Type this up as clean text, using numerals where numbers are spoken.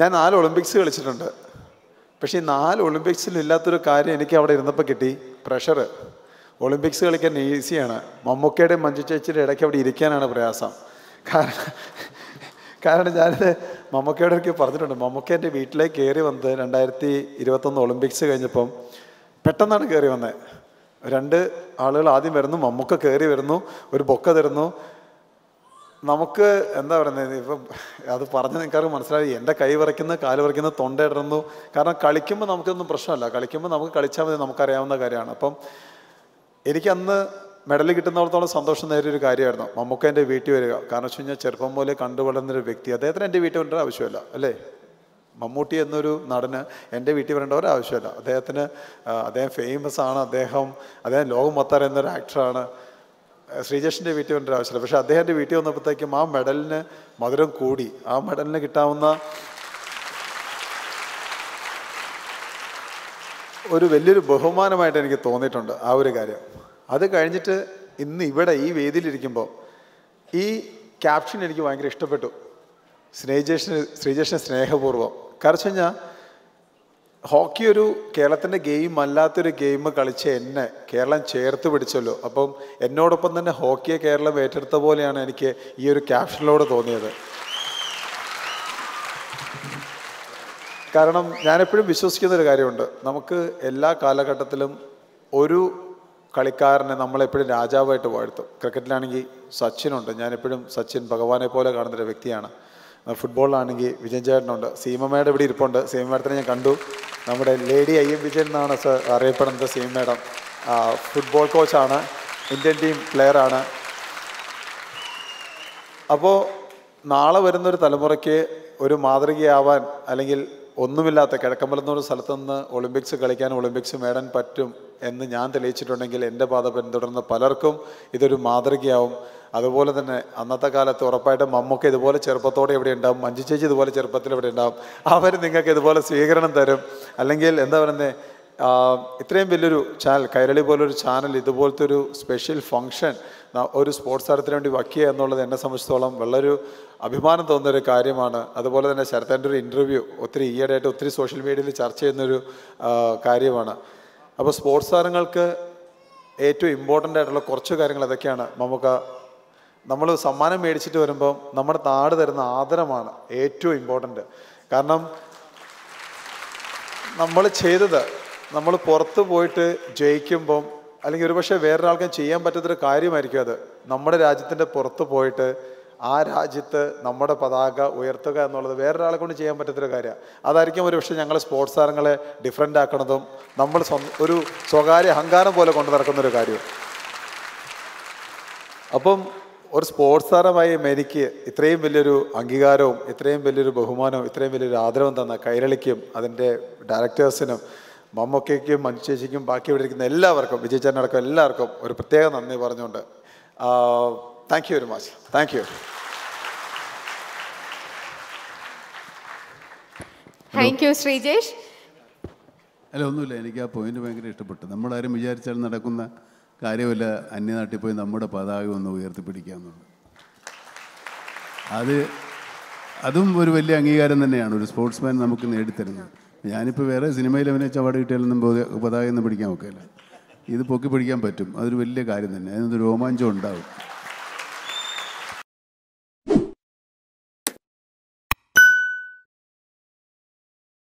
ഞാൻ 4 ഒളിമ്പിക്സ് കളിച്ചിട്ടുണ്ട്. പക്ഷേ ഈ 4 ഒളിമ്പിക്സിലും ഇല്ലാത്തൊരു കാര്യം എനിക്ക് അവിടെ ഇരുന്നപ്പോൾ കിട്ടി, പ്രഷർ. ഒളിമ്പിക്സ് കളിക്കാൻ ഈസിയാണ്, മമ്മൂക്കയുടെയും മഞ്ജു ചേച്ചിയുടെ ഇടയ്ക്ക് അവിടെ ഇരിക്കാനാണ് പ്രയാസം. കാരണം ഞാനിത് മമ്മൂക്കയുടെ ഇടയ്ക്ക് പറഞ്ഞിട്ടുണ്ട്. മമ്മൂക്ക എൻ്റെ വീട്ടിലേക്ക് കയറി വന്നത് 2021 ഒളിമ്പിക്സ് കഴിഞ്ഞപ്പം പെട്ടെന്നാണ് കയറി വന്നത്. 2 ആളുകൾ ആദ്യം വരുന്നു, മമ്മൂക്ക കയറി വരുന്നു, ഒരു ബൊക്ക തരുന്നു. നമുക്ക് എന്താ പറയുന്നത്, ഇപ്പം അത് പറഞ്ഞ് നിങ്ങൾക്കാർക്ക് മനസ്സിലായി. എൻ്റെ കൈ വിറയ്ക്കുന്നു, കാല് വിറയ്ക്കുന്നു, തൊണ്ട ഇടറുന്നു. കാരണം കളിക്കുമ്പോൾ നമുക്കൊന്നും പ്രശ്നമല്ല, കളിക്കുമ്പോൾ നമുക്ക് കളിച്ചാൽ മതി, നമുക്കറിയാവുന്ന കാര്യമാണ്. അപ്പം എനിക്കന്ന് മെഡൽ കിട്ടുന്നിടത്തോളം സന്തോഷം നേരിയൊരു കാര്യമായിരുന്നു മമ്മൂക്ക എൻ്റെ വീട്ടിൽ വരിക. കാരണം വെച്ച് കഴിഞ്ഞാൽ ചെറുപ്പം പോലെ കണ്ടുവളർന്നൊരു വ്യക്തി, അദ്ദേഹത്തിന് എൻ്റെ വീട്ടിൽ വരേണ്ട ആവശ്യമില്ല അല്ലേ. മമ്മൂട്ടി എന്നൊരു നടന് എൻ്റെ വീട്ടിൽ വരേണ്ട ഒരു ആവശ്യമില്ല. അദ്ദേഹം ഫേമസ് ആണ്, അദ്ദേഹം ലോകം മൊത്തം അറിയുന്നൊരു ആക്ടറാണ്. ശ്രീജേഷിൻ്റെ വീട്ടിൽ വരേണ്ട ആവശ്യമില്ല. പക്ഷേ അദ്ദേഹത്തിൻ്റെ വീട്ടിൽ വന്നപ്പോഴത്തേക്കും ആ മെഡലിന് മധുരം കൂടി. ആ മെഡലിന് കിട്ടാവുന്ന ഒരു വലിയൊരു ബഹുമാനമായിട്ട് എനിക്ക് തോന്നിയിട്ടുണ്ട് ആ ഒരു കാര്യം. അത് കഴിഞ്ഞിട്ട് ഇന്ന് ഇവിടെ ഈ വേദിയിലിരിക്കുമ്പോൾ ഈ ക്യാപ്ഷൻ എനിക്ക് ഭയങ്കര ഇഷ്ടപ്പെട്ടു. ശ്രീജേഷിന് സ്നേഹപൂർവ്വം. കാരണം വെച്ച് കഴിഞ്ഞാൽ ഹോക്കി ഒരു കേരളത്തിൻ്റെ ഗെയിം അല്ലാത്തൊരു ഗെയിം കളിച്ച് എന്നെ കേരളം ചേർത്ത് പിടിച്ചല്ലോ. അപ്പം എന്നോടൊപ്പം തന്നെ ഹോക്കിയെ കേരളം ഏറ്റെടുത്ത പോലെയാണ് എനിക്ക് ഈ ഒരു ക്യാപ്ഷനിലൂടെ തോന്നിയത്. കാരണം ഞാനെപ്പോഴും വിശ്വസിക്കുന്നൊരു കാര്യമുണ്ട്, നമുക്ക് എല്ലാ കാലഘട്ടത്തിലും ഒരു കളിക്കാരനെ നമ്മളെപ്പോഴും രാജാവായിട്ട് വാഴ്ത്തും. ക്രിക്കറ്റിലാണെങ്കിൽ സച്ചിനുണ്ട്, ഞാനെപ്പോഴും സച്ചിൻ ഭഗവാനെ പോലെ കാണുന്നൊരു വ്യക്തിയാണ്. ഫുട്ബോളിലാണെങ്കിൽ വിജയൻ ചേട്ടനുണ്ട്, സീമമ്മയുടെ ഇവിടെ ഇരിപ്പുണ്ട്. സീമ മേഡത്തിനെ ഞാൻ കണ്ടു. നമ്മുടെ ലേഡി IM വിജയൻ എന്നാണ് അറിയപ്പെടുന്നത്. സീമ മേഡം ഫുട്ബോൾ കോച്ചാണ്, ഇന്ത്യൻ ടീം പ്ലെയറാണ്. അപ്പോൾ നാളെ വരുന്നൊരു തലമുറയ്ക്ക് ഒരു മാതൃകയാവാൻ, അല്ലെങ്കിൽ ഒന്നുമില്ലാത്ത കിഴക്കമ്പലം സ്ഥലത്തു നിന്ന് ഒളിമ്പിക്സ് കളിക്കാനും ഒളിമ്പിക്സ് നേടാൻ പറ്റും എന്ന് ഞാൻ തെളിയിച്ചിട്ടുണ്ടെങ്കിൽ എൻ്റെ പാത പിന്തുടർന്ന പലർക്കും ഇതൊരു മാതൃകയാവും. അതുപോലെ തന്നെ അന്നത്തെ കാലത്ത് ഉറപ്പായിട്ടും മമ്മൂക്ക ഇതുപോലെ ചെറുപ്പത്തോടെ ഇവിടെ ഉണ്ടാവും, മഞ്ജു ചേച്ചി ഇതുപോലെ ചെറുപ്പത്തിൽ ഇവിടെ ഉണ്ടാവും. അവർ നിങ്ങൾക്ക് ഇതുപോലെ സ്വീകരണം തരും. അല്ലെങ്കിൽ എന്താ പറയുന്നത്, ഇത്രയും വലിയൊരു ചാനൽ, കൈരളി പോലൊരു ചാനൽ ഇതുപോലത്തെ ഒരു സ്പെഷ്യൽ ഫങ്ഷൻ ഒരു സ്പോർട്സ് താരത്തിന് വേണ്ടി വയ്ക്കുക എന്നുള്ളത് എന്നെ സംബന്ധിച്ചിടത്തോളം വളരെ അഭിമാനം തോന്നുന്നൊരു കാര്യമാണ്. അതുപോലെ തന്നെ ശരത്തേൻ്റെ ഒരു ഇൻ്റർവ്യൂ ഒത്തിരി ഈയിടെയായിട്ട് ഒത്തിരി സോഷ്യൽ മീഡിയയിൽ ചർച്ച ചെയ്യുന്നൊരു കാര്യമാണ്. അപ്പോൾ സ്പോർട്സ് താരങ്ങൾക്ക് ഏറ്റവും ഇമ്പോർട്ടൻ്റ് ആയിട്ടുള്ള കുറച്ച് കാര്യങ്ങൾ അതൊക്കെയാണ്. നമ്മൾ സമ്മാനം മേടിച്ചിട്ട് വരുമ്പം നമ്മുടെ നാട് തരുന്ന ആദരമാണ് ഏറ്റവും ഇമ്പോർട്ടൻ്റ്. കാരണം നമ്മൾ പുറത്ത് പോയിട്ട് ജയിക്കുമ്പം, അല്ലെങ്കിൽ ഒരുപക്ഷെ വേറൊരാൾക്കും ചെയ്യാൻ പറ്റാത്തൊരു കാര്യമായിരിക്കും അത്. നമ്മുടെ രാജ്യത്തിൻ്റെ പുറത്ത് പോയിട്ട് ആ രാജ്യത്ത് നമ്മുടെ പതാക ഉയർത്തുക എന്നുള്ളത് വേറൊരാളെ കൊണ്ട് ചെയ്യാൻ പറ്റാത്തൊരു കാര്യമാണ്. അതായിരിക്കും ഒരുപക്ഷെ ഞങ്ങൾ സ്പോർട്സ് താരങ്ങളെ ഡിഫറൻ്റ് ആക്കണതും നമ്മൾ ഒരു സ്വകാര്യ അഹങ്കാരം പോലെ കൊണ്ടു നടക്കുന്നൊരു കാര്യവും. അപ്പം ഒരു സ്പോർട്സ് താരമായി എനിക്ക് ഇത്രയും വലിയൊരു അംഗീകാരവും ഇത്രയും വലിയൊരു ബഹുമാനവും ഇത്രയും വലിയൊരു ആദരവും തന്ന കൈരളിക്കും അതിൻ്റെ ഡയറക്ടേഴ്സിനും മമ്മൂക്കയ്ക്കും മഞ്ജു ചേച്ചിക്കും ബാക്കി ഇവിടെ ഇരിക്കുന്ന എല്ലാവർക്കും, വിജയ് ചേട്ടനടക്കം എല്ലാവർക്കും ഒരു പ്രത്യേക നന്ദി പറഞ്ഞുകൊണ്ട് thank you very much. Thank you. Thank you Sreejesh. അല്ല, ഒന്നുമില്ല, എനിക്ക് ആ പോയിന്റ് ഭയങ്കര ഇഷ്ടപ്പെട്ടു. നമ്മളാരും വിചാരിച്ചാൽ നടക്കുന്ന കാര്യമല്ല അന്യനാട്ടിൽ പോയി നമ്മുടെ പതാക ഒന്ന് ഉയർത്തിപ്പിടിക്കാമെന്നുള്ളത്. അതും ഒരു വലിയ അംഗീകാരം തന്നെയാണ് ഒരു സ്പോർട്സ്മാൻ നമുക്ക് നേടിത്തരുന്നത്. ഞാനിപ്പോൾ വേറെ സിനിമയിൽ അഭിനയിച്ച അവാർഡ് കിട്ടിയാലൊന്നും പതാകയൊന്നും പിടിക്കാൻ നോക്കില്ല. ഇത് പൊക്കി പിടിക്കാൻ പറ്റും, അതൊരു വലിയ കാര്യം തന്നെ, അതിനൊരു രോമാഞ്ചം ഉണ്ടാവും.